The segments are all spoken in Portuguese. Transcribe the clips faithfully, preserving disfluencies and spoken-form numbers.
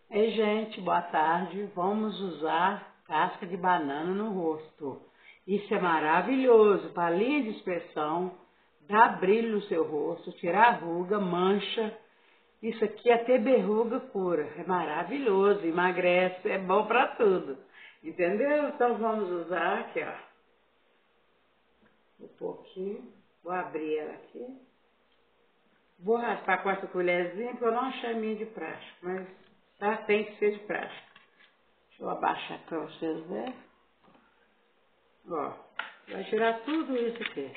Ei, gente, boa tarde. Vamos usar casca de banana no rosto. Isso é maravilhoso para linha de expressão, dar brilho no seu rosto, tirar ruga, mancha. Isso aqui até berruga cura. É maravilhoso, emagrece, é bom para tudo. Entendeu? Então vamos usar aqui, ó. Um pouquinho. Vou abrir ela aqui. Vou raspar com essa colherzinha, porque eu não achei a minha de plástico, mas tá, tem que ser de plástico. Deixa eu abaixar para vocês verem. Ó, vai tirar tudo isso aqui.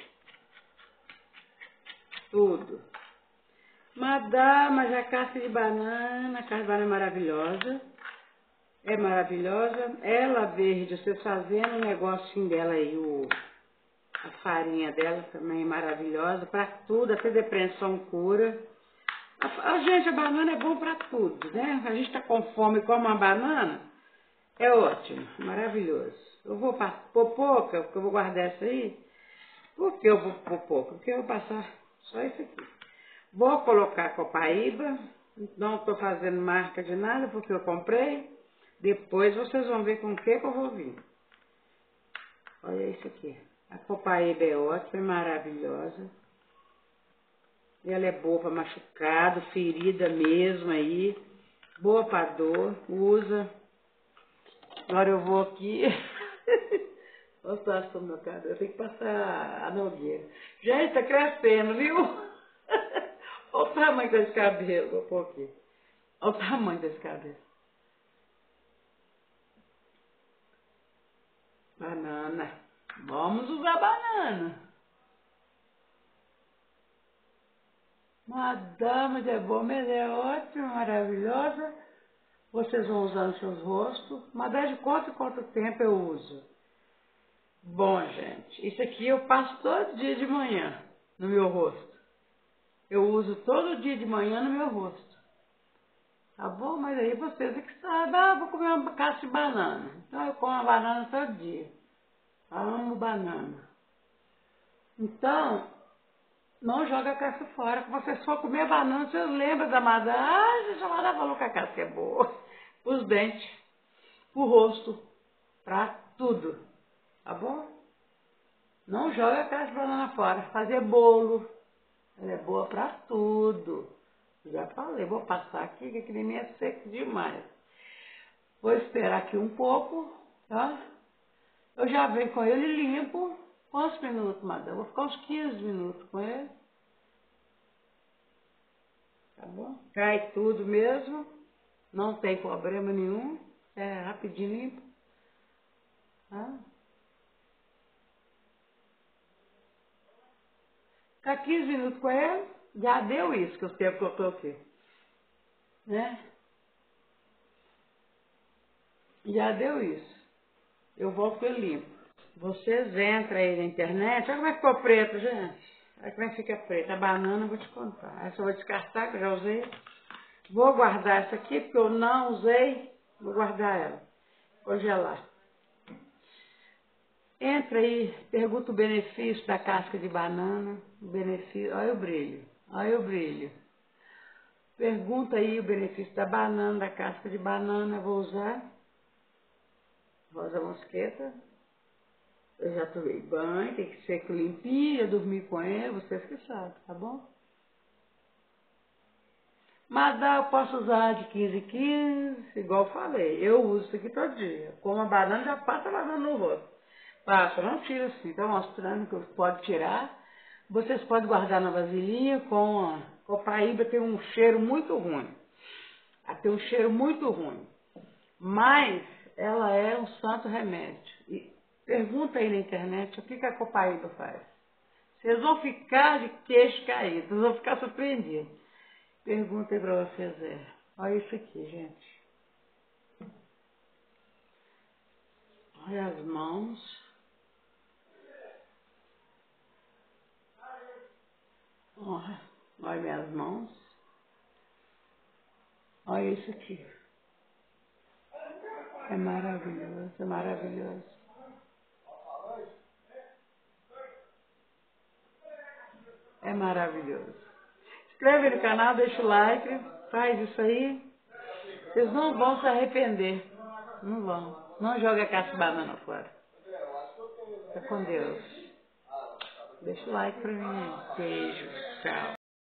Tudo. Madá, mas a casca de banana, a casca de banana é maravilhosa. É maravilhosa. Ela verde, você fazendo o negocinho dela aí, o, a farinha dela também é maravilhosa. Para tudo, até depressão cura. A, a gente, a banana é bom para tudo, né? A gente está com fome e come uma banana, é ótimo, maravilhoso. Eu vou pôr pouca, porque eu vou guardar essa aí. Por que eu vou pôr pouca? Porque eu vou passar só isso aqui. Vou colocar copaíba, não estou fazendo marca de nada, porque eu comprei. Depois vocês vão ver com o que que eu vou vir. Olha isso aqui. A copaíba é ótima, é maravilhosa. Ela é boa para machucado, ferida mesmo aí. Boa para dor, usa. Agora eu vou aqui. Mostrar sobre o meu cabelo. Eu tenho que passar a nogueira. Gente, tá crescendo, viu? Olha o tamanho desse cabelo. Vou pôr aqui. Olha o tamanho desse cabelo. Banana. Vamos usar banana. Madama de Bom, ela é ótima, maravilhosa. Vocês vão usar nos seus rostos. Mas desde quanto e quanto tempo eu uso? Bom, gente, isso aqui eu passo todo dia de manhã no meu rosto. Eu uso todo dia de manhã no meu rosto. Tá bom? Mas aí vocês é que sabem. Ah, vou comer uma casca de banana. Então eu como a banana todo dia. Amo banana. Então, não joga a casca fora. Quando vocês for comer banana, vocês lembram da madame. Ah, gente, a madame falou que a casca é boa. Os dentes, o rosto, pra tudo. Tá bom? Não joga a casca de banana fora. Fazer bolo. Ela é boa pra tudo. Já falei, vou passar aqui, que aquele nem é seco demais. Vou esperar aqui um pouco, tá? Eu já venho com ele limpo. Quantos minutos, madame? Vou ficar uns quinze minutos com ele. Tá bom? Cai tudo mesmo. Não tem problema nenhum. É rapidinho limpo. Tá? Ficar quinze minutos com ele, já deu isso, que o tempo que eu tô aqui. Né? Já deu isso. Eu volto com ele limpo. Vocês entram aí na internet. Olha como é que ficou preto, gente. Olha como é que fica preto. A banana eu vou te contar. Essa eu vou descartar, que eu já usei. Vou guardar essa aqui, porque eu não usei. Vou guardar ela. Congelar. Entra aí, pergunta o benefício da casca de banana. O benefício. Olha o brilho. Olha o brilho. Pergunta aí o benefício da banana, da casca de banana. Eu vou usar. Rosa mosqueta. Eu já tomei banho, tem que ser limpinho, eu dormi com ele, vocês que sabem, tá bom? Mas dá, eu posso usar de quinze em quinze, igual eu falei. Eu uso isso aqui todo dia. Como a banana, já passa a banana no rosto. Passa, não tira assim. Estou mostrando que pode tirar. Vocês podem guardar na vasilhinha com a copaíba, tem um cheiro muito ruim. Ela tem um cheiro muito ruim. Mas ela é um santo remédio. E pergunta aí na internet o que, que a copaíba faz. Vocês vão ficar de queixo caído, vocês vão ficar surpreendidos. Pergunta aí para vocês verem. Olha isso aqui, gente. Olha as mãos. Olha, olha minhas mãos. Olha isso aqui. É maravilhoso, é maravilhoso. É maravilhoso. Inscreve no canal, deixa o like, faz isso aí. Vocês não vão se arrepender. Não vão. Não jogue a casca de banana fora. Fica com Deus. Deixa o like pra mim. Beijo. Tchau.